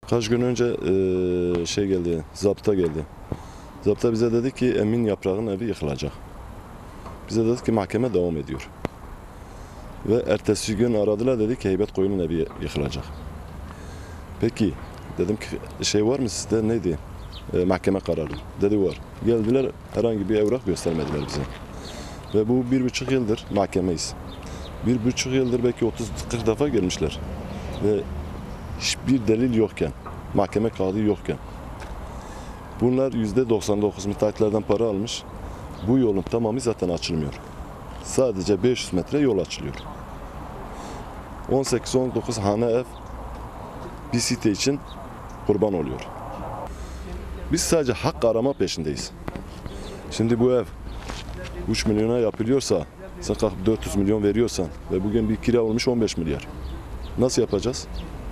Kaç gün önce şey geldi, zabıta geldi. Zabıta bize dedi ki Emin Yaprağ'ın evi yıkılacak. Bize dedi ki mahkeme devam ediyor. Ve ertesi gün aradılar, dedi ki Heybet Koyun'un evi yıkılacak. Peki dedim ki şey var mı sizde, neydi? Mahkeme kararı. Dedi var. Geldiler, herhangi bir evrak göstermediler bize. Ve bu 1,5 yıldır mahkemeyiz. 1,5 yıldır belki 30-40 defa gelmişler. Ve hiçbir delil yokken, mahkeme kağıdı yokken. Bunlar %99 müteahhitlerden para almış. Bu yolun tamamı zaten açılmıyor. Sadece 500 metre yol açılıyor. 18-19 hane ev bir site için kurban oluyor. Biz sadece hak arama peşindeyiz. Şimdi bu ev 3 milyona yapılıyorsa, sen kalkıp 400 milyon veriyorsan ve bugün bir kira olmuş 15 milyar. Nasıl yapacağız?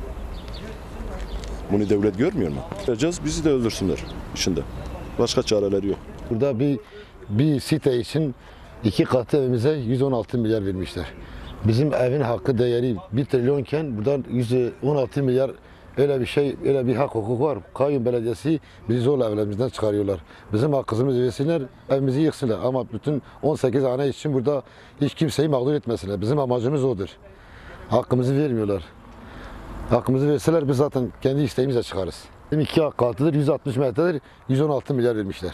Bunu devlet görmüyor mu? Yapacağız, bizi de öldürsünler içinde. Başka çareleri yok. Burada bir site için 2 katı evimize 116 milyar vermişler. Bizim evin hakkı değeri 1 trilyonken buradan 116 milyar, öyle bir şey, öyle bir hak hukuk var. Kayyum Belediyesi bizi zorla evlerimizden çıkarıyorlar. Bizim hakkımızı versinler, evimizi yıksınlar. Ama bütün 18 hane için burada hiç kimseyi mağdur etmesinler. Bizim amacımız odur. Hakkımızı vermiyorlar. Hakkımızı verseler biz zaten kendi isteğimizle çıkarız. 2 katıdır, 160 metredir, 116 milyar vermişler.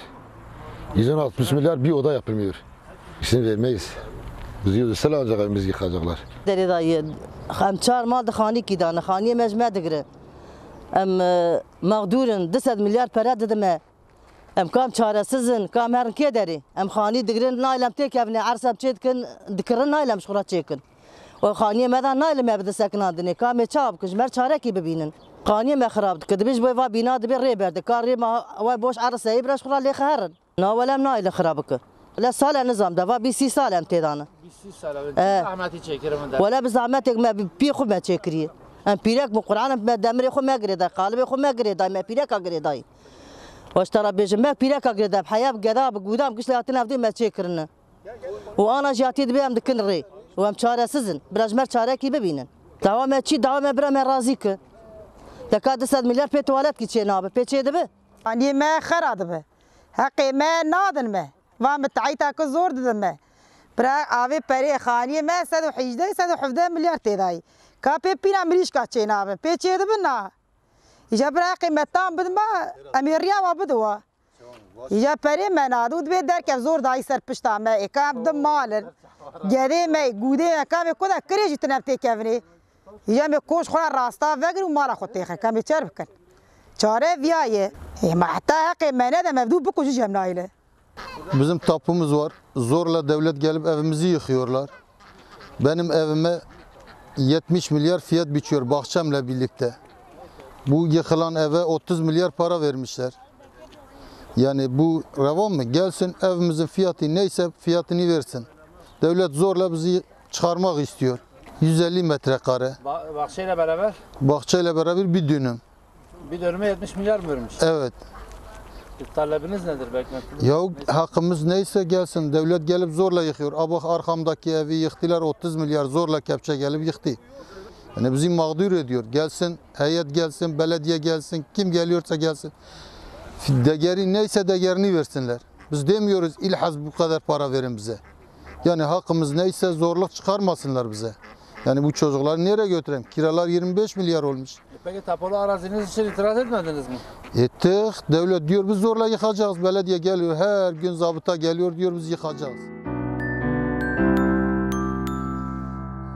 116 milyar bir oda yapılmıyor. İkisini vermeyiz. Bizi yürüseler ancak evimizi yıkacaklar. Deri dayı, hem çarmal da khani kidane, khaniye mecme digre. Em mağdurun 200 milyar para dedime. Em kam çaresizin, kam herin ke deri. Em khani digrin nailem tek evine arsam çetkin, dikrin nailem şura çekin. O khaniye meden nailem evde sekinandine, kam çab kujmer çare ki bebinin. Khaniye me kharab dik, dibiş boy va bina dibi reberdi. Kari ma va boş arsayı biraz şura le kharin. Navelem naile kharabık. La sala nizam da va 30 salem tedana. 20 sala zahmeti çekirim de. ولا بزعمتك ما بي خو ما تشكري ام بيرك بالقران ما دمري خو ما قريدا قالبي خو ما قريدا ما بيرك قريداي واشترى بجمع بيرك قريدا بحياه بقداب قدام قش لا تنافدي ما تشكرنا وانا جاتي بهم دكنري وام شاره سزن برجمر شاره كي ببينن دوام تشي دوام برا ما رازيك تكاد 100 مليار في تواليت كي تشيناب بيتشي دبه اني ما خراد به حقي ما نادن ما وام تعيتا كزور ددمه برا آوی پری خانیه ما 118 میلیارد تدایی که پینا مریش که چه نامه پیچه ده بنا ایجا برا قیمتام بدم امیریا و بدوا ایجا پری من آدود به در که زور دایی سر پشتا ما اکام دم مالن گده ما گوده اکام کدا کریجی تنبته کفنی ایجا می کوش خورا راستا وگر و مالا خود تیخه کام چهار بکن چاره ویایه ما حتی حقی منه ده مبدو بکوشی جمنایله. Bizim tapumuz var. Zorla devlet gelip evimizi yıkıyorlar. Benim evime 70 milyar fiyat biçiyor bahçemle birlikte. Bu yıkılan eve 30 milyar para vermişler. Yani bu revan mı? Gelsin evimizin fiyatı neyse fiyatını versin. Devlet zorla bizi çıkarmak istiyor. 150 metrekare. Bahçeyle beraber? Bahçeyle beraber bir dönüm. Bir dönüme 70 milyar mı vermiş? Evet. Talebiniz nedir beklentiniz? Ya hakkımız neyse gelsin. Devlet gelip zorla yıkıyor. Abak arkamdaki evi yıktılar, 30 milyar zorla kepçe gelip yıktı. Yani bizi mağdur ediyor. Gelsin, heyet gelsin, belediye gelsin, kim geliyorsa gelsin. Değeri neyse değerini versinler. Biz demiyoruz ilhaz bu kadar para verin bize. Yani hakkımız neyse zorluk çıkarmasınlar bize. Yani bu çocukları nereye götüreyim? Kiralar 25 milyar olmuş. Peki tapulu araziniz için itiraz etmediniz mi? Ettik. Devlet diyor biz zorla yıkacağız. Belediye geliyor her gün zabıta geliyor diyor biz yıkacağız.